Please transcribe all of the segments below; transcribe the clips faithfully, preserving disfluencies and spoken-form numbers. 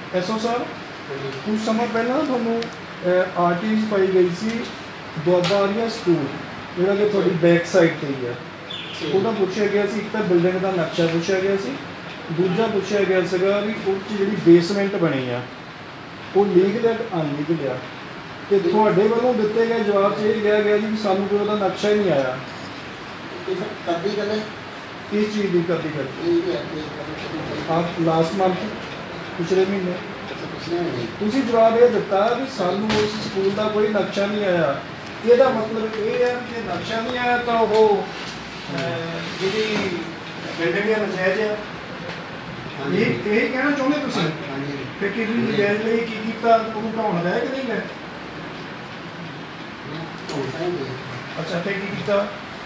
SO ਸਾਹਿਬ ਕੁਝ ਸਮਾਂ ਪਹਿਲਾਂ ਤੁਹਾਨੂੰ ਆਰਟੀਜ਼ ਪਾਈ ਗਈ ਸੀ ਦੁਆਬਾਰੀਆ ਸਕੂਲ ਜਿਹੜਾ ਕਿ ਤੁਹਾਡੀ ਬੈਕ ਸਾਈਡ 'ਤੇ ਹੀ ਆ। ਉਹਦਾ ਪੁੱਛਿਆ ਗਿਆ ਸੀ, ਇੱਕ ਤਾਂ ਬਿਲਡਿੰਗ ਦਾ ਨਕਸ਼ਾ ਪੁੱਛਿਆ ਗਿਆ ਸੀ, ਦੂਜਾ ਪੁੱਛਿਆ ਗਿਆ ਸੀਗਾ ਵੀ ਉਹ 'ਚ ਜਿਹੜੀ ਬੇਸਮੈਂਟ ਬਣੀ ਆ ਉਹ ਲੀਗਲ ਹੈ ਕਿ ਅਨਲੀਗਲ ਆ। ਅਤੇ ਤੁਹਾਡੇ ਵੱਲੋਂ ਦਿੱਤੇ ਗਏ ਜਵਾਬ 'ਚ ਇਹ ਕਿਹਾ ਗਿਆ ਜੀ ਵੀ ਸਾਨੂੰ ਕੋਈ ਉਹਦਾ ਨਕਸ਼ਾ ਹੀ ਨਹੀਂ ਆਇਆ। ਕਰਦੀ ਗੱਲ ਹੈ ਕਿਸ ਚੀਜ਼ ਦੀ ਕਰਦੀ ਗੱਲ? ਆਪ ਲਾਸਟ ਮੰਥ ਪਿਛਲੇ ਮਹੀਨੇ ਤੁਸੀਂ ਜਵਾਬ ਇਹ ਦਿੱਤਾ ਵੀ ਸਾਨੂੰ ਉਸ ਸਕੂਲ ਦਾ ਕੋਈ ਨਕਸ਼ਾ ਨਹੀਂ ਆਇਆ। ਇਹਦਾ ਮਤਲਬ ਇਹ ਹੈ ਕਿ ਨਕਸ਼ਾ ਨਹੀਂ ਆਇਆ ਤਾਂ ਉਹ ਜਿਹੜੀ ਬਿਲਡਿੰਗ ਹੈ ਨਜਾਇਜ਼ ਹੈ। ਇਹ ਇਹ ਕਹਿਣਾ ਚਾਹੁੰਦੇ ਤੁਸੀਂ? ਫਿਰ ਕਿਹੜੀ ਨਜਾਇਜ਼ ਲਈ ਕੀ ਕੀਤਾ? ਉਹਨੂੰ ਢਾਉਣ ਦਾ ਹੈ ਕਿ ਨਹੀਂ ਹੈ? ਅੱਛਾ, ਫਿਰ ਕੀ ਕੀਤਾ?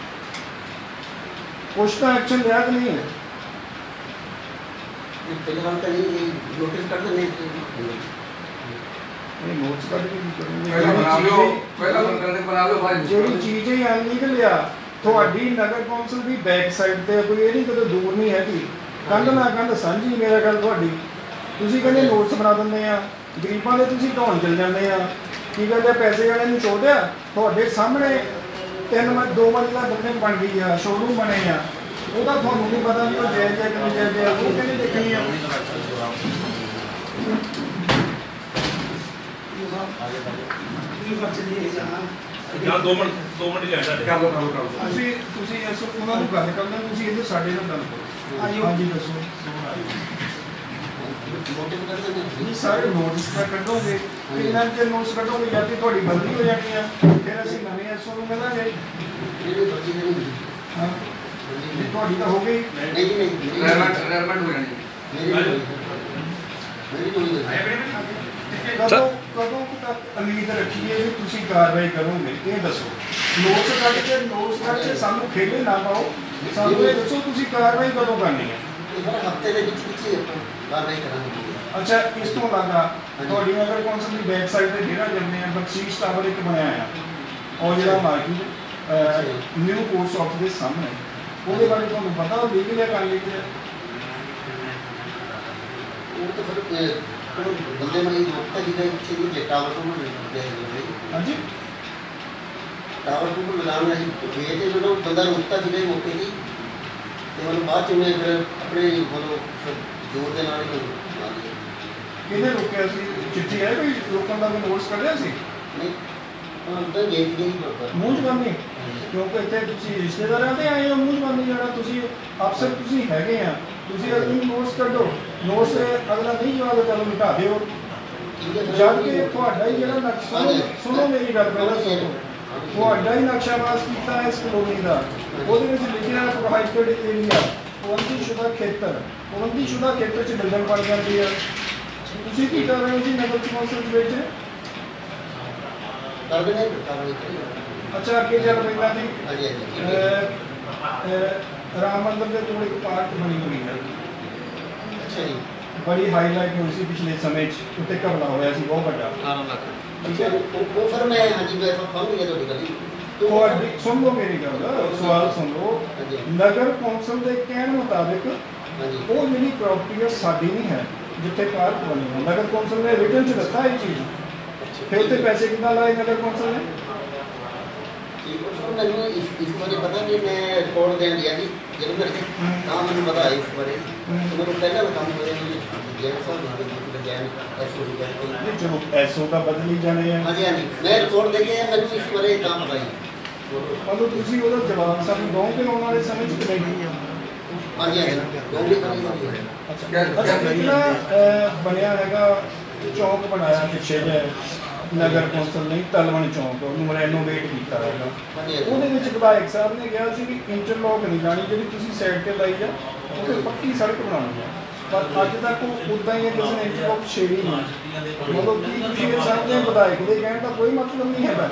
ਕੁਛ ਤਾਂ ਐਕਸ਼ਨ ਲਿਆ ਕਿ ਨਹੀਂ ਹੈ? ਫਿਲਹਾਲ ਤਾਂ ਨਹੀਂ ਨੋਟਿਸ ਕਰ ਦਿੰਦੇ ਇਹ ਨੋਟਿਸ ਕੱਢ ਕੇ ਕੀ ਕਰੂੰਗੇ? ਪਹਿਲਾਂ ਬਣਾ ਲਿਓ, ਪਹਿਲਾਂ ਬੰਦੇ ਬਣਾ ਲਿਓ ਬਾਅਦ ਜਿਹੜੀ ਚੀਜ਼ ਹੀ ਅਨਲੀਗਲ ਆ, ਤੁਹਾਡੀ ਨਗਰ ਕੌਂਸਲ ਦੀ ਬੈਕ ਸਾਈਡ ਤੇ ਕੋਈ ਇਹ ਨਹੀਂ ਕਦੇ ਦੂਰ ਨਹੀਂ ਹੈਗੀ, ਕੰਧ ਨਾ ਕੰਧ ਸਾਂਝੀ ਮੇਰਾ ਗੱਲ ਤੁਹਾਡੀ। ਤੁਸੀਂ ਕਹਿੰਦੇ ਨੋਟਿਸ ਬਣਾ ਦਿੰਦੇ ਆ, ਗਰੀਬਾਂ ਦੇ ਤੁਸੀਂ ਢਾਉਣ ਚਲ ਜਾਂਦੇ ਆ। ਕੀ ਕਹਿੰਦੇ ਪੈਸੇ ਵਾਲਿਆਂ ਨੂੰ ਛੋੜਿਆ? ਤੁਹਾਡੇ ਸਾਹਮਣੇ ਤਿੰਨ ਮ ਦੋ ਮੰਜ਼ਿਲਾ ਬਿਲਡਿੰਗ ਬਣ ਗਈ ਆ, ਸ਼ੋਰੂਮ ਬਣੇ ਆ, ਉਹਦਾ ਤੁਹਾਨੂੰ ਨਹੀਂ ਪਤਾ ਵੀ ਉਹ ਜਾਇਜ਼ ਹੈ ਕਿ ਨਹੀਂ ਜਾਇਜ਼ ਹੈ, ਉਹ ਕਹਿੰਦੇ ਦੇਖਣੀ ਆ। ਜਾਂ ਦੋ ਮਿੰਟ ਦੋ ਮਿੰਟ ਲੈਣਾ ਕਰ ਲਓ ਕਰ ਲਓ ਕਰ ਲਓ ਤੁਸੀਂ ਤੁਸੀਂ ਇਸ ਉਹਨਾਂ ਨੂੰ ਗੱਲ ਕਰਨਾ, ਤੁਸੀਂ ਇਹਦੇ ਸਾਡੇ ਨਾਲ ਗੱਲ ਕਰੋ। ਹਾਂਜੀ ਦੱਸੋ। ਨਹੀਂ ਸਾਰੇ ਨੋਟਿਸ ਤਾਂ ਕੱਢੋਗੇ, ਇਹਨਾਂ ਦੇ ਨੋਟਿਸ ਕੱਢੋਗੇ ਜਾਂ ਤੇ ਤੁਹਾਡੀ ਬਦਲੀ ਹੋ ਜਾਣੀ ਆ, ਫਿਰ ਅਸੀਂ ਨਵੇਂ ਐਸਓ ਨੂੰ ਮਿਲਾਂਗੇ। ਹਾਂ ਜੀ, ਤੁਹਾਡੀ ਤਾਂ ਹੋ ਗਈ। ਨਹੀਂ ਨਹੀਂ ਰੈਲਮੈਂਟ ਰੈਲਮੈਂਟ ਹੋ ਜਾਣੀ ਮੇਰੀ ਮੇਰੀ ਕੋਈ ਕਦੋਂ ਕਦੋਂ ਤੱਕ ਉਮੀਦ ਰੱਖੀਏ ਵੀ ਤੁਸੀਂ ਕਾਰਵਾਈ ਕਰੋਗੇ? ਇਹ ਦੱਸੋ। ਨੋਟਿਸ ਕੱਢ ਕੇ ਨੋਟਿਸ ਕੱਢ ਕੇ ਸਾਨੂੰ ਖੇਲੇ ਨਾ ਪਾਓ, ਸਾਨੂੰ ਇਹ ਦੱਸੋ ਤੁਸੀਂ ਕਾਰਵਾਈ ਕਦੋਂ ਕਰਨੀ ਹੈ? ਹਫ਼ਤੇ ਦੇ ਵਿੱਚ ਵਿੱਚ ਹੀ ਆਪਾਂ ਕਾਰਵਾਈ ਕਰਾਂਗੇ। ਅੱਛਾ, ਇਸ ਤੋਂ ਇਲਾਵਾ ਤੁਹਾਡੀ ਨਗਰ ਕੌਂਸਲ ਦੀ ਬੈਕ ਸਾਈਡ ਤੇ ਜਿਹੜਾ ਜੰਮੇ ਆ ਬਖਸ਼ੀਸ਼ ਟਾਵਰ ਇੱਕ ਬਣਿਆ ਆ, ਉਹ ਜਿਹੜਾ ਮਾਰਕੀਟ ਨਿਊ ਕੋਰਸ ਆਫਿਸ ਦੇ ਸਾਹਮਣੇ, ਉਹਦੇ ਬਾਰੇ ਤੁਹਾਨੂੰ ਪਤਾ ਉਹ ਲੀਗਲ ਹੈ ਕਿ ਅਨਲੀਗਲ ਹੈ? ਉਹ ਤਾਂ ਫਿਰ ਬੰਦੇ ਨੂੰ ਇਹ ਰੋਕਤਾ ਜਿਹਦਾ ਇੱਥੇ ਨਹੀਂ ਟਾਵਰ ਤੋਂ ਮਿਲਦੇ ਹਾਂਜੀ ਟਾਵਰ ਤੋਂ ਲਗਾਉਣਾ ਸੀ ਵੇ ਤੇ ਜਦੋਂ ਬੰਦਾ ਰੋਕਤਾ ਜਿਹਦੇ ਮੌਕੇ ਦੀ ਤੇ ਮਤਲਬ ਬਾਅਦ ਚ ਮੈਂ ਫਿਰ ਆਪਣੇ ਮਤਲਬ ਜ਼ੋਰ ਦੇ ਨਾਲ ਹੀ ਕਿਹਨੇ ਰੋਕਿਆ ਸੀ? ਚਿੱਠੀ ਹੈ ਕੋਈ ਰੋਕਣ ਦਾ? ਕੋਈ ਨੋਟਿਸ ਕੱਢਿਆ ਸੀ? ਨਹੀਂ ਤਾਂ ਗੇਟ ਨਹੀਂ ਪ੍ਰੋਪਰ ਮੂੰਹ ਜ਼ਬਾਨੀ, ਕਿਉਂਕਿ ਇੱਥੇ ਤੁਸੀਂ ਰਿਸ਼ਤੇਦਾਰਾਂ ਦੇ ਆਏ ਹੋ, ਮੂੰਹ ਜ਼ਬਾਨੀ ਜਾਣਾ ਤੁਸੀਂ ਅਫਸਰ ਤੁਸੀਂ ਹੈਗੇ ਆ, ਤੁਸੀਂ ਅਗਲੇ ਨੂੰ ਨੋਟਿਸ ਕੱਢੋ, ਨੋਟਿਸ ਅਗਲਾ ਨਹੀਂ ਜਵਾਬ ਤਾਂ ਉਹਨੂੰ ਹਟਾ ਦਿਓ। ਜਦ ਕਿ ਤੁਹਾਡਾ ਹੀ ਜਿਹੜਾ ਨਕਸ਼ਾ, ਸੁਣੋ ਮੇਰੀ ਗੱਲ ਪਹਿਲਾਂ ਸੁਣੋ, ਤੁਹਾਡਾ ਹੀ ਨਕਸ਼ਾ ਪਾਸ ਕੀਤਾ ਇਸ ਕਲੋਨੀ ਦਾ, ਉਹਦੇ ਵਿੱਚ ਲਿਖਿਆ ਪ੍ਰੋਹਾਈਬਿਟਡ ਏਰੀਆ, ਪਾਬੰਦੀਸ਼ੁਦਾ ਖੇਤਰ, ਪਾਬੰਦੀਸ਼ੁਦਾ ਖੇਤਰ 'ਚ ਬਿਲਡਿੰਗ ਬਣ ਜਾਂਦੀ ਆ। ਤੁਸੀਂ ਕੀ ਕਰ ਰਹੇ ਹੋ ਜੀ ਨਗਰ ਕੌਂਸਲ ਵਿੱਚ? ਕਰਦੇ ਨੇ ਕਾਰਵਾਈ ਅੱਛਾ, ਅੱਗੇ ਚੱਲ ਪੈਂਦਾ ਜੀ। ਹਾਂਜੀ ਹਾਂਜੀ ਰਾਮ ਮੰਦਿਰ ਦੇ ਕੋਲ ਇੱਕ ਪਾਰਕ ਬਣੀ ਹੋਈ ਹੈ, ਅੱਛਾ ਜੀ, ਬੜੀ ਹਾਈਲਾਈਟ ਹੋਈ ਸੀ ਪਿਛਲੇ ਸਮੇਂ 'ਚ, ਉੱਤੇ ਘਬਲਾ ਹੋਇਆ ਸੀ ਬਹੁਤ ਵੱਡਾ। ਠੀਕ ਹੈ, ਉਹ ਫਿਰ ਮੈਂ ਹਾਂਜੀ ਮੈਂ ਫੋਨ ਗਿਆ ਤੁਹਾਡੀ ਗੱਲ ਤੁਹਾਡੀ ਸੁਣ ਲਓ ਮੇਰੀ ਗੱਲ, ਸਵਾਲ ਸੁਣ ਲਓ। ਨਗਰ ਕੌਂਸਲ ਦੇ ਕਹਿਣ ਮੁਤਾਬਿਕ ਉਹ ਜਿਹੜੀ ਪ੍ਰਾਪਰਟੀ ਹੈ ਸਾਡੀ ਨਹੀਂ ਹੈ ਜਿੱਥੇ ਪਾਰਕ ਬਣੀ ਹੈ, ਨਗਰ ਕੌਂਸਲ ਨੇ ਰਿਟਨ 'ਚ ਦਿੱਤਾ ਇਹ ਚੀਜ਼, ਫਿਰ ਉੱਥੇ ਪੈਸੇ ਕਿੱਦਾਂ ਲਾਏ ਨਗਰ ਕੌਂਸਲ ਨੇ? ਮੈਨੂੰ ਇਸ ਇਸ ਬਾਰੇ ਪਤਾ ਨਹੀਂ, ਮੈਂ ਰਿਪੋਰਟ ਦੇਣ ਗਿਆ ਸੀ ਜਦੋਂ ਮੇਰੇ ਤਾਂ ਮੈਨੂੰ ਪਤਾ ਇਸ ਬਾਰੇ, ਮੈਨੂੰ ਪਹਿਲਾਂ ਕੰਮ ਹੋਇਆ ਜੀ ਜੈਨ ਸਾਹਿਬ ਨਾਲ ਜੈਨ ਐਸਓ ਦੀ ਗੱਲ ਨਹੀਂ ਚਲੋ ਐਸਓ ਤਾਂ ਬਦਲੀ ਜਾਣੇ ਆ। ਹਾਂਜੀ ਹਾਂਜੀ ਮੈਂ ਰਿਪੋਰਟ ਦੇ ਕੇ ਮੈਨੂੰ ਇਸ ਬਾਰੇ ਤਾਂ ਪਤਾ ਹੀ ਮਤਲਬ ਤੁਸੀਂ ਉਹਦਾ ਜਵਾਬ ਸਾਨੂੰ ਦੋਗੇ ਆਉਣ ਵਾਲੇ ਸਮੇਂ 'ਚ ਕਿ ਨਹੀਂ? ਹਾਂਜੀ ਹਾਂਜੀ ਦੋਗੇ ਕਰਾਂਗੇ। ਅੱਛਾ, ਜਿਹੜਾ ਬਣਿਆ ਹੈਗਾ ਚੌਂਕ ਬਣਾਇਆ ਪਿੱਛੇ ਜਿਹੇ ਨਗਰ ਕੌਂਸਲ ਨੇ ਤਲਵਣ ਚੌਂਕ, ਉਹਨੂੰ ਰੈਨੋਵੇਟ ਕੀਤਾ ਹੈਗਾ, ਉਹਦੇ ਵਿੱਚ ਵਿਧਾਇਕ ਸਾਹਿਬ ਨੇ ਕਿਹਾ ਸੀ ਵੀ ਇੰਟਰਲੋਕ ਨਹੀਂ ਲਾਣੀ, ਜਿਹੜੀ ਤੁਸੀਂ ਸਾਈਡ ਤੇ ਲਾਈ ਆ ਉਹ ਪੱਕੀ ਸੜਕ ਬਣਾਉਣੀ ਹੈ, ਪਰ ਅੱਜ ਤੱਕ ਉਹ ਉੱਦਾਂ ਹੀ ਹੈ, ਕਿਸੇ ਨੇ ਇੰਟਰਲੋਕ ਛੇੜੀ ਨਹੀਂ। ਮਤਲਬ ਕੀ ਤੁਸੀਂ ਇਹ ਸਮਝਦੇ ਵਿਧਾਇਕ ਦੇ ਕਹਿਣ ਦਾ ਕੋਈ ਮਤਲਬ ਨਹੀਂ ਹੈਗਾ?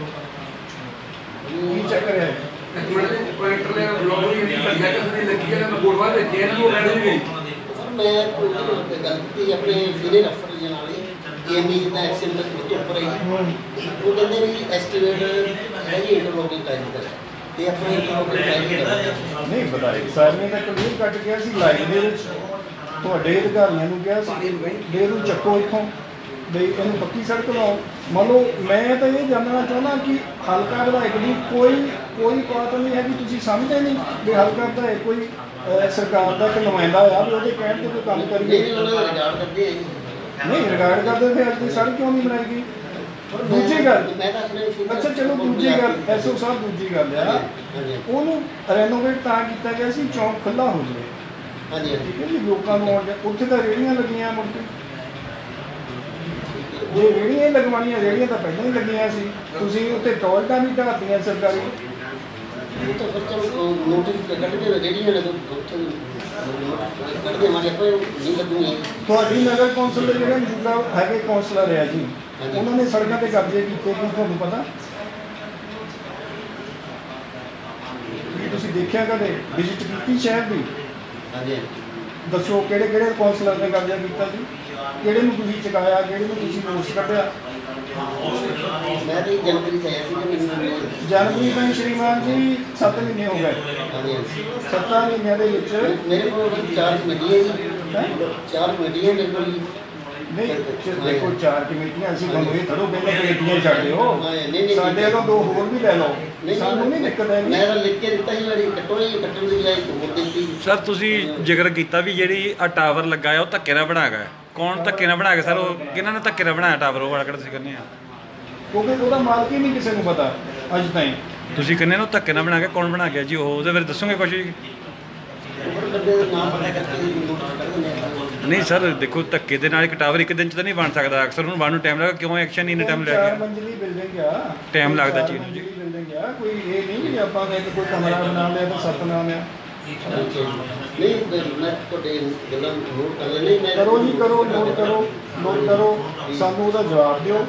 ਕੀ ਚੱਕਰ ਹੈ? ਪੁਆਇੰਟਰ ਨੇ ਬਲੌਗ ਵੀ ਨਹੀਂ ਲੱਗਿਆ ਕਿ ਉਹਨੇ ਲੱਗੀ ਹੈ ਨਾ ਬੋਰਡ ਵਾਲੇ ਜੇ ਇਹਨਾਂ ਨੂੰ ਰਹਿਣ ਨਹੀਂ ਗਈ। ਮੈਂ ਗੱਲ ਕੀਤੀ ਆਪਣੇ ਸੀਨੀਅਰ ਅਫਸਰ ਜੀ ਨਾਲ ਹੀ ਏਐਮਈ ਜਿੱਦਾਂ ਐਕਸੀਡੈਂਟ ਦੇ ਉੱਪਰ ਹੀ ਉਹ ਕਹਿੰਦੇ ਵੀ ਐਸਟੀਮੇਟ ਹੈ ਜੀ ਇੰਟਰਲੋਕਿੰਗ ਟਾਈਮ ਦਾ ਤੇ ਆਪਣੇ ਇੰਟਰਲੋਕਿੰਗ ਟਾਈਮ ਦਾ ਨਹੀਂ ਵਿਧਾਇਕ ਸਾਹਿਬ ਨੇ ਤਾਂ ਕਲੀਅਰ ਕੱਟ ਗਿਆ ਸੀ ਲਾਈਨ ਦੇ ਵਿੱਚ ਤੁਹਾਡੇ ਅਧਿਕਾਰੀਆਂ ਨੂੰ ਕਿਹਾ ਸੀ ਵੀ ਇਹਨੂੰ ਚੱਕੋ ਇੱਥੋਂ, ਬਈ ਇਹਨੂੰ ਪੱਕੀ ਸੜਕ ਲਾਓ। ਮੰਨ ਲਓ ਮੈਂ ਤਾਂ ਇਹ ਜਾਣਨਾ ਚਾਹੁੰਦਾ ਕਿ ਹਲਕਾ ਵਿਧਾਇਕ ਦੀ ਕੋਈ ਕੋਈ ਬਾਤ ਨਹੀਂ ਹੈ ਕਿ ਤੁਸੀਂ ਸਮਝਦੇ ਨਹੀਂ ਵੀ ਹਲਕਾ ਵਿਧਾਇਕ ਕੋਈ ਅਹ, ਸਰਕਾਰ ਦਾ ਇੱਕ ਨੁਮਾਇੰਦਾ ਆ ਵੀ ਉਹਦੇ ਕਹਿਣ ਤੇ ਕੋਈ ਕੰਮ ਨਹੀਂ ਕਰੀਏ। ਨਹੀਂ ਉਹਨਾਂ ਦਾ ਰਿਕਾਰਡ ਕਰਦੇ ਆ ਜੀ। ਨਹੀਂ ਰਿਗਾਰਡ ਕਰਦੇ ਫਿਰ ਅੱਜ ਦੀ ਸੜਕ ਕਿਉਂ ਨਹੀਂ ਬਣਾਈ ਗਈ? ਦੂਜੀ ਗੱਲ, ਮੈਂ ਤਾਂ ਆਪਣੇ ਅੱਛਾ ਚਲੋ ਦੂਜੀ ਗੱਲ, ਐਸਓ ਸਾਹਿਬ ਦੂਜੀ ਗੱਲ ਆ, ਹਾਂਜੀ ਉਹਨੂੰ ਰੈਨੋਵੇਟ ਤਾਂ ਕੀਤਾ ਗਿਆ ਸੀ ਚੌਂਕ ਖੁੱਲ੍ਹਾ ਹੋ ਜਾਵੇ, ਹਾਂਜੀ ਹਾਂਜੀ ਠੀਕ ਹੈ ਜੀ, ਲੋਕਾਂ ਨੂੰ ਆਉਣ ਜਾ ਉੱਥੇ ਤਾਂ ਰੇਹੜੀਆਂ ਲੱਗੀਆਂ ਮੁੜ ਕੇ, ਜੇ ਰੇਹੜੀਆਂ ਹੀ ਲਗਵਾਉਣੀਆਂ, ਰੇਹੜੀਆਂ ਤਾਂ ਪਹਿਲਾਂ ਹੀ ਲੱਗੀਆਂ ਸੀ, ਤੁਸੀਂ ਉੱਥੇ ਟੋਇਲਟਾਂ ਵੀ ਢਾਹਤੀਆਂ ਸਰਕਾਰੀ। ਉਹ ਤਾਂ ਫਿਰ ਚਲੋ ਨੋਟਿਸ ਕੱਢਦੇ ਨੇ ਜਿਹੜੀਆਂ ਨੇ ਉੱਥੇ ਕੱਢਦੇ ਮਾਰੇ ਕੋਈ ਨਹੀਂ ਲੱਗੂਗੀ। ਤੁਹਾਡੀ ਨਗਰ ਕੌਂਸਲ ਦੇ ਜਿਹੜੇ ਮੌਜੂਦਾ ਹੈਗੇ ਕੌਂਸਲਰ ਆ ਜੀ, ਉਹਨਾਂ ਨੇ ਸੜਕਾਂ ਤੇ ਕਬਜ਼ੇ ਕੀਤੇ ਕੀ ਤੁਹਾਨੂੰ ਪਤਾ? ਕੀ ਤੁਸੀਂ ਦੇਖਿਆ ਕਦੇ, ਵਿਜ਼ਿਟ ਕੀਤੀ ਸ਼ਹਿਰ ਦੀ? ਹਾਂਜੀ ਦੱਸੋ ਕਿਹੜੇ ਕਿਹੜੇ ਕੌਂਸਲਰ ਨੇ ਕਬਜ਼ਾ ਕੀਤਾ ਜੀ, ਕਿਹੜੇ ਨੂੰ ਤੁਸੀਂ ਚੁਕਾਇਆ, ਕਿਹੜੇ ਨੂੰ ਤੁਸੀਂ ਨੋਟਿਸ ਕੱਢਿਆ? ਮੈਂ ਤਾਂ ਜਨਵਰੀ ਚ ਆਇਆ ਸੀ ਕਿ ਮੈਨੂੰ ਜਨਵਰੀ ਤੋਂ ਸ਼੍ਰੀਮਾਨ ਜੀ ਸੱਤ ਮਹੀਨੇ ਹੋ ਗਏ, ਹਾਂਜੀ ਹਾਂਜੀ ਸੱਤਾਂ ਮਹੀਨਿਆਂ ਦੇ ਵਿੱਚ ਮੇਰੇ ਕੋਲ ਚਾਰ ਕਮੇਟੀਆਂ ਜੀ, ਹੈਂ? ਚਾਰ ਕਮੇਟੀਆਂ ਮੇਰੇ ਕੋਲ ਜੀ। ਨਹੀਂ ਚ- ਦੇਖੋ ਚਾਰ ਕਮੇਟੀਆਂ, ਅਸੀਂ ਤੁਹਾਨੂੰ ਇਹ ਥੜੋ ਪਹਿਲਾਂ ਕਮੇਟੀਆਂ ਛੱਡ ਦਿਓ, ਨਹੀਂ, ਨਹੀਂ, ਸਾਡੇ ਵੱਲੋਂ ਦੋ ਹੋਰ ਵੀ ਲੈ ਲਓ, ਨਹੀਂ ਸਾਨੂੰ ਨਹੀਂ ਦਿੱਕਤ ਹੈਗੀ। ਮੈਂ ਤਾਂ ਲਿਖ ਕੇ ਦਿੱਤਾ ਸੀ ਵਾਲੀ ਕੱਟੋ ਨਹੀਂ ਕੱਟਣ ਦੀ ਬਜਾਏ ਹੋਰ ਦਿੱਤੀ। ਸਰ ਤੁਸੀਂ ਜ਼ਿਕਰ ਕੀਤਾ ਵੀ ਜਿਹੜੀ ਆ ਟਾਵਰ ਲੱਗਾ ਹੈ ਉਹ ਧੱਕੇ ਨਾਲ ਬਣਾ ਗਿਆ, ਕੌਣ ਧੱਕੇ ਨਾਲ ਬਣਾ ਗਿਆ ਸਰ? ਉਹ ਕਿਹਨਾਂ ਨੇ ਧੱਕੇ ਨਾਲ ਬਣਾਇਆ ਟਾਵਰ? ਉਹ ਵਾਲਾ ਕਿਹੜਾ ਤੁਸੀਂ ਕਹਿੰਦੇ ਆ? ਕਿਉਂਕਿ ਉਹਦਾ ਮਾਲਕ ਹੀ ਨਹੀਂ ਕਿਸੇ ਨੂੰ ਪਤਾ ਅੱਜ ਤਾਈਂ। ਤੁਸੀਂ ਕਹਿੰਦੇ ਨੂੰ ਧੱਕੇ ਨਾਲ ਬਣਾ ਕੇ, ਕੌਣ ਬਣਾ ਗਿਆ ਜੀ ਉਹ? ਉਹਦੇ ਬਾਰੇ ਦੱਸੋਗੇ ਕੁਝ ਜੀ? ਹੋਰ ਬੰਦੇ ਦਾ ਨਾਮ ਪਤਾ ਕਰਕੇ ਨੋਟਿਸ ਕੱਢ ਦਿੰਦੇ ਆ। ਨਹੀਂ ਸਰ ਦੇਖੋ, ਧੱਕੇ ਦੇ ਨਾਲ ਇੱਕ ਟਾਵਰ ਇੱਕ ਦਿਨ ਚ ਤਾਂ ਨਹੀਂ ਬਣ ਸਕਦਾ, ਅਕਸਰ ਉਹਨੂੰ ਬਣਨ ਨੂੰ ਟਾਈਮ ਲੱਗਦਾ, ਕਿਉਂ ਐਕਸ਼ਨ ਇੰਨੇ ਟਾਈਮ ਲੈ ਚਾਰ ਗਿਆ? ਮੰਜ਼ਲੀ ਬਿਲਡਿੰਗ ਆ, Time ਲੱਗਦਾ ਚਾਰ ਚੀਜ਼ ਨੂੰ ਜੀ। ਮੰਜ਼ਲੀ ਬਿਲਡਿੰਗ ਆ, ਕੋਈ ਇਹ ਨਹੀਂ ਵੀ ਆਪਾਂ ਨੇ ਕੋਈ ਕਮਰਾ ਬਣਾ ਲਿਆ ਤਾਂ ਸੱਤ ਨਾਮ ਆ। ਨਹੀਂ ਮੈਂ ਤੁਹਾਡੇ ਗੱਲਾਂ ਨੋਟ ਕਰ ਲੈਣੀ। ਮੈਂ ਕਰੋ ਜੀ ਕਰੋ, ਨੋਟ ਕਰੋ, ਨੋਟ ਕਰੋ, ਸਾਨੂੰ ਉਹਦਾ ਜਵਾਬ ਦਿਓ।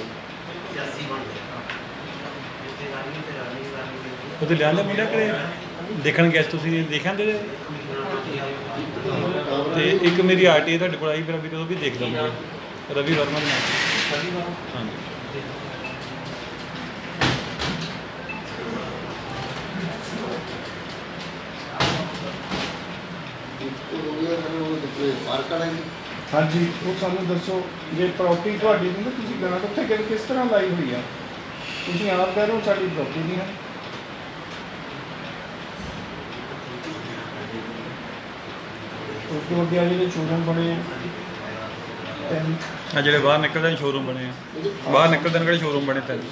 ਉਹਦੇ ਲਿਆਂ ਦੇ ਮੁੰਡੇ ਕਰੇ ਦੇਖਣ ਗਏ ਤੁਸੀਂ, ਦੇਖਿਆ ਦੇ? ਤੇ ਇੱਕ ਮੇਰੀ ਆਰਟੀ ਤੁਹਾਡੇ ਕੋਲ ਆਈ, ਫਿਰ ਅਭੀ ਕਦੋਂ ਵੀ ਦੇਖ ਲਵਾਂਗੇ, ਰਵੀ ਵਰਮਾ ਦੇ ਨਾਮ। ਹਾਂਜੀ ਪਾਰਕ ਵਾਲਾ ਜੀ ਹਾਂਜੀ ਉਹ ਸਾਨੂੰ ਦੱਸੋ, ਜੇ ਪ੍ਰਾਪਰਟੀ ਤੁਹਾਡੀ ਨਹੀਂ ਤਾਂ ਤੁਸੀਂ ਗ੍ਰਾਂਟ ਉੱਥੇ ਕਿ- ਕਿਸ ਤਰ੍ਹਾਂ ਲਾਈ ਹੋਈ ਆ? ਤੁਸੀਂ ਆਪ ਕਹਿ ਰਹੇ ਹੋ ਸਾਡੀ ਪ੍ਰਾਪਰਟੀ ਨਹੀਂ ਹੈ। ਉਸ ਤੋਂ ਅੱਗੇ ਆ ਜਿਹੜੇ ਸ਼ੋਰੂਮ ਬਣੇ ਆ ਤਿੰਨ, ਆ ਜਿਹੜੇ ਬਾਹਰ ਨਿਕਲਦੇ ਨੇ ਸ਼ੋਰੂਮ ਬਣੇ ਆ, ਬਾਹਰ ਨਿਕਲਦੇ ਨੇ ਕਿਹੜੇ ਸ਼ੋਰੂਮ ਬਣੇ ਤਿੰਨ।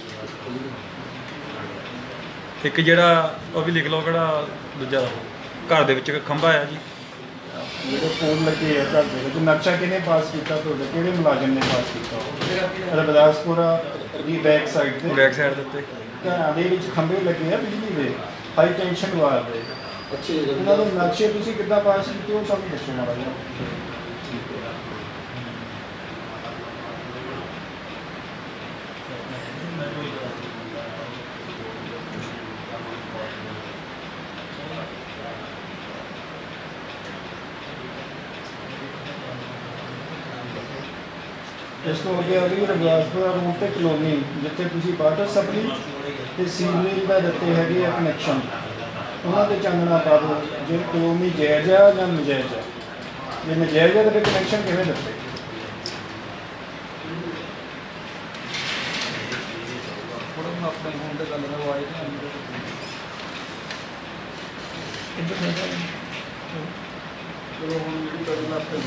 ਇੱਕ ਜਿਹੜਾ ਉਹ ਵੀ ਲਿਖ ਲਓ, ਕਿਹੜਾ ਦੂਜਾ ਘਰ ਦੇ ਵਿੱਚ ਇੱਕ ਖੰਭਾ ਆ ਜੀ, ਜਿਹੜੇ ਫੋਨ ਲੱਗੇ ਆ ਘਰ ਦੇ ਵਿੱਚ, ਨਕਸ਼ਾ ਕਿਹਨੇ ਪਾਸ ਕੀਤਾ ਤੁਹਾਡੇ, ਕਿਹੜੇ ਮੁਲਾਜ਼ਮ ਨੇ ਪਾਸ ਕੀਤਾ? ਰਵਿਦਾਸਪੁਰਾ ਦੀ ਬੈਕ ਸਾਈਡ ਤੇ ਬੈਕ ਸਾਈਡ ਦੇ ਉੱਤੇ। ਘਰਾਂ ਦੇ ਵਿੱਚ ਖੰਭੇ ਲੱਗੇ ਆ ਬਿਜਲੀ ਦੇ, ਹਾਈ ਟੈਂਸ਼ਨ ਵਾਰ ਦੇ, ਅੱਛੇ ਉਹਨਾਂ ਦੇ ਨਕਸ਼ੇ ਤੁਸੀਂ ਕਿੱਦਾਂ ਪਾਸ ਕੀਤੇ ਉਹ ਸਾਨੂੰ ਦੱਸੋ ਮਾੜਾ ਜਿਹਾ। ਇਸ ਤੋਂ ਅੱਗੇ ਆ ਗਈ ਰਵਿਦਾਸਪੁਰਾ ਰੋਡ ਤੇ ਕਲੋਨੀ, ਜਿੱਥੇ ਤੁਸੀਂ ਵਾਟਰ ਸਪਲਾਈ ਤੇ ਸੀਵਰੇਜ ਦਾ ਦਿੱਤੇ ਹੈਗੇ ਆ ਕਨੈਕਸ਼ਨ, ਉਹਨਾਂ ਦੇ ਚਾਨਣਾ ਪਾ ਦਿਓ ਜੇ ਕਲੋਨੀ ਜਾਇਜ਼ ਆ ਜਾਂ ਨਜਾਇਜ਼ ਆ। ਜੇ ਨਜਾਇਜ਼ ਆ ਤਾਂ ਫਿਰ ਕਨੈਕਸ਼ਨ ਕਿਵੇਂ ਦਿੱਤੇ? ਚਲੋ ਹੁਣ ਜਿਹੜੀ ਗੱਲ ਆਪਣੇ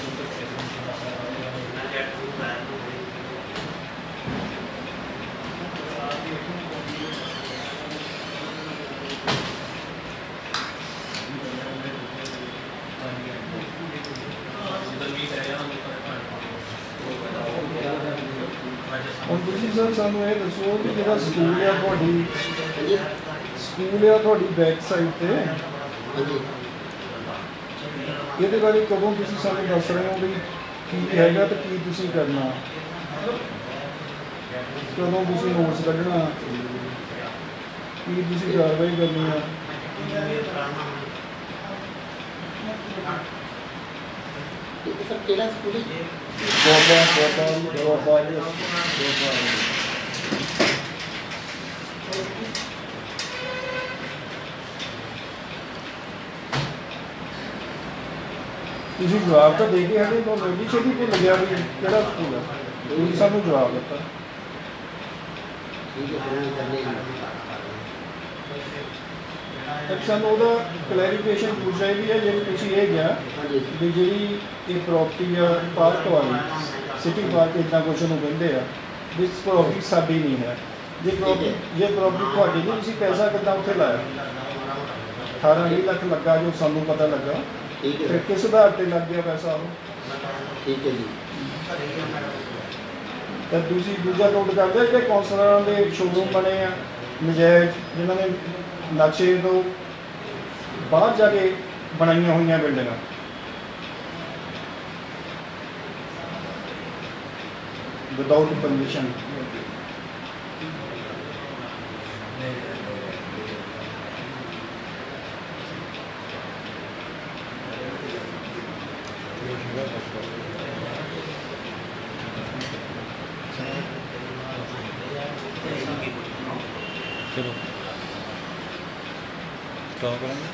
ਹੁਣ ਤੁਸੀਂ ਸਰ ਸਾਨੂੰ ਇਹ ਦੱਸੋ ਕਿ ਜਿਹੜਾ ਸਕੂਲ ਆ ਤੁਹਾਡੀ, ਹਾਂਜੀ ਸਕੂਲ ਆ ਤੁਹਾਡੀ ਬੈਕ ਸਾਈਡ ਤੇ, ਹਾਂਜੀ ਇਹਦੇ ਬਾਰੇ ਕਦੋਂ ਤੁਸੀਂ ਸਾਨੂੰ ਦੱਸ ਰਹੇ ਹੋ ਵੀ ਕੀ ਹੈਗਾ ਤੇ ਕੀ ਤੁਸੀਂ ਕਰਨਾ, ਕਦੋਂ ਤੁਸੀਂ ਨੋਟਸ ਕੱਢਣਾ, ਕੀ ਤੁਸੀਂ ਕਾਰਵਾਈ ਕਰਨੀ ਆ? ਇਹ ਸਰ ਕਿਹੜਾ ਸਕੂਲ ਹੈ? ਬਹੁਤ ਬਹੁਤ ਬਹੁਤ ਬਹੁਤ ਤੁਸੀਂ ਜਵਾਬ ਤਾਂ ਦੇ ਕੇ ਹਟੇ, ਤੁਹਾਨੂੰ ਐਡੀ ਛੇਤੀ ਭੁੱਲ ਗਿਆ ਵੀ ਕਿਹੜਾ ਸਕੂਲ ਹੈ। ਤੁਸੀਂ ਸਾਨੂੰ ਜਵਾਬ ਦਿੱਤਾ। ਠੀਕ ਹੈ ਫਿਰ ਕਰਨੇ ਹੀ ਤਾਂ ਸਾਨੂੰ ਉਹਦਾ ਕਲੈਰੀਫਿਕੇਸ਼ਨ ਪੁੱਛ ਚਾਹੀਦੀ ਹੈ। ਜੇ ਤੁਸੀਂ ਇਹ ਗਿਆ ਹਾਂਜੀ ਵੀ ਜਿਹੜੀ ਇਹ ਪ੍ਰੋਪਰਟੀ ਆ ਪਾਰਕ ਵਾਲੀ ਸਿਟੀ ਪਾਰਕ ਇੱਦਾਂ ਕੁਛ ਨੂੰ ਕਹਿੰਦੇ ਆ ਵੀ ਪ੍ਰੋਪਰਟੀ ਸਾਡੀ ਨਹੀਂ ਹੈ। ਜੇ ਪ੍ਰੋਪਰਟੀ ਜੇ ਪ੍ਰੋਪਰਟੀ ਤੁਹਾਡੀ ਨਹੀਂ, ਤੁਸੀਂ ਪੈਸਾ ਕਿੱਦਾਂ ਉੱਥੇ ਲਾਇਆ? ਅਠਾਰਾਂ ਵੀਹ ਲੱਖ ਲੱਗਾ ਜੋ ਸਾਨੂੰ ਪਤਾ ਲੱਗਾ। ਠੀਕ ਹੈ ਫਿਰ ਕਿਸ ਆਧਾਰ ਤੇ ਲੱਗ ਗਿਆ ਪੈਸਾ ਉਹ? ਠੀਕ ਹੈ ਜੀ ਤਾਂ ਤੁਸੀਂ ਦੂਜਾ ਨੋਟ ਕਰਦੇ ਜਿਹੜੇ ਕੌਂਸਲਰਾਂ ਦੇ ਸ਼ੋਰੂਮ ਬਣੇ ਆ ਨਜਾਇਜ਼, ਜਿਨ੍ਹਾਂ ਨੇ ਨਕਸ਼ੇ ਤੋਂ ਬਾਹਰ ਜਾ ਕੇ ਬਣਾਈਆਂ ਹੋਈਆਂ ਬਿਲਡਿੰਗਾਂ। Without permission. ਚਲੋ ਸਟਾਪ ਕਰਾਂਗੇ।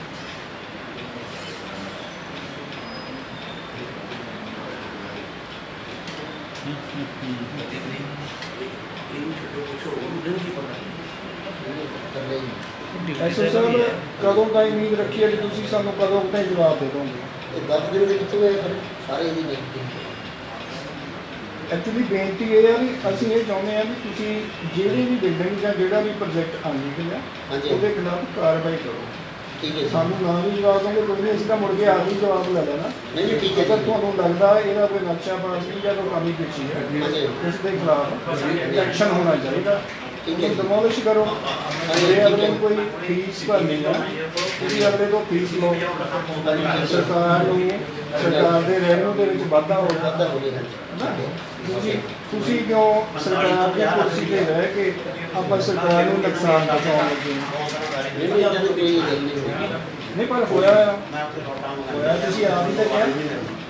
ਕਰਨੇ ਹੀ ਐਸਓ ਸਾਹਿਬ ਕਦੋਂ ਦਾ ਉਮੀਦ ਰੱਖੀ ਹੈ ਕਿ ਤੁਸੀਂ ਸਾਨੂੰ ਕਦੋਂ ਤੱਕ ਜਵਾਬ ਦੇ ਦੋਗੇ? ਇਹ ਦਸ ਦਿਨ ਦੇ ਵਿੱਚ ਹੋਏ ਫਿਰ ਸਾਰੇ ਇਹਦੀ ਨਹੀਂ ਐਕਚੁਅਲੀ ਬੇਨਤੀ ਇਹ ਹੈ ਵੀ ਅਸੀਂ ਇਹ ਚਾਹੁੰਦੇ ਹਾਂ ਵੀ ਤੁਸੀਂ ਜਿਹੜੀ ਵੀ ਬਿਲਡਿੰਗ ਜਾਂ ਜਿਹੜਾ ਵੀ ਪ੍ਰੋਜੈਕਟ ਆਉਂਦੀ ਹੈ ਹਾਂਜੀ ਉਹਦੇ ਖਿਲਾਫ ਕਾਰਵਾਈ ਕਰੋ। ਠੀਕ ਹੈ ਜੀ ਸਾਨੂੰ ਨਾ ਵੀ ਜਵਾਬ ਦੋਗੇ ਕੋਈ ਨਹੀਂ, ਅਸੀਂ ਤਾਂ ਮੁੜ ਕੇ ਆਪ ਹੀ ਜਵਾਬ ਲੈ ਲੈਣਾ। ਨਹੀਂ ਨਹੀਂ ਠੀਕ ਹੈ ਅਗਰ ਜੀ ਤੁਹਾਨੂੰ ਲੱਗਦਾ ਇਹਦਾ ਕੋਈ ਨਕਸ਼ਾ ਬਾਜ਼ੀ ਜਾਂ ਕੋਈ ਕਮੀ ਪੇਸ਼ੀ ਹੈ ਹਾਂਜੀ। ਉਸ ਦੇ ਖਿਲਾਫ ਐਕਸ਼ਨ ਹੋਣਾ ਚਾਹੀਦਾ। ਠੀਕ ਹੈ ਜੀ। ਡਿਮੋਲਿਸ਼ ਕਰੋ। ਜੇ ਅਗਲੇ ਨੂੰ ਕੋਈ ਫੀਸ ਭਰਨੀ ਹੈ ਤੁਸੀਂ ਅਗਲੇ ਤੋਂ ਫੀਸ ਲਓ। ਸਰਕਾਰ ਨੂੰ ਸਰਕਾਰ ਦੇ ਰੈਵਨਿਊ ਦੇ ਵਿੱਚ ਵਾਧਾ ਹੋਊਗਾ। ਵਾਧਾ ਹੋ ਗਿਆ ਨਾ ਤੁਸੀਂ ਤੁਸੀਂ ਕਿਉਂ ਸਰਕਾਰ ਦੀ ਕੁਰਸੀ ਤੇ ਰਹਿ ਕੇ ਆਪਾਂ ਸਰਕਾਰ ਨੂੰ ਨੁਕਸਾਨ ਪਹੁੰਚਾਉਣ ਲੱਗੇ ਹਾਂ? ਨਹੀਂ ਨਹੀਂ ਇਹਦਾ ਕੋਈ ਗੱਲ ਨਹੀਂ ਹੋਈ ਨਹੀਂ ਪਰ ਹੋਇਆ ਹੋਇਆ ਤੁਸੀਂ ਆਪ ਹੀ ਤਾਂ ਕਿਹਾ